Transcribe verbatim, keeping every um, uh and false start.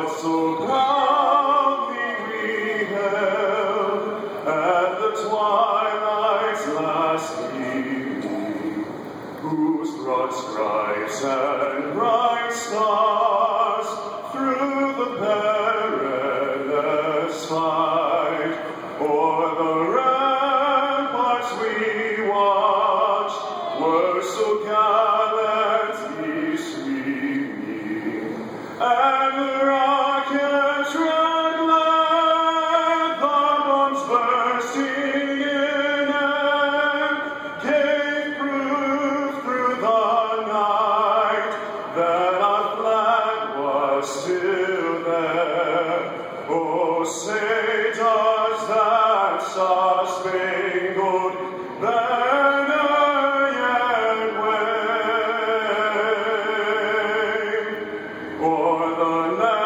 so proudly we hailed at the twilight's last gleaming, whose broad stripes and bright stars through the perilous fight o'er the ramparts we watched were so gallantly streaming, and the rockets red glare, the bombs bursting in air, gave proof through the night that our flag was still there. Oh, say does that star-spangled banner yet wave o'er the land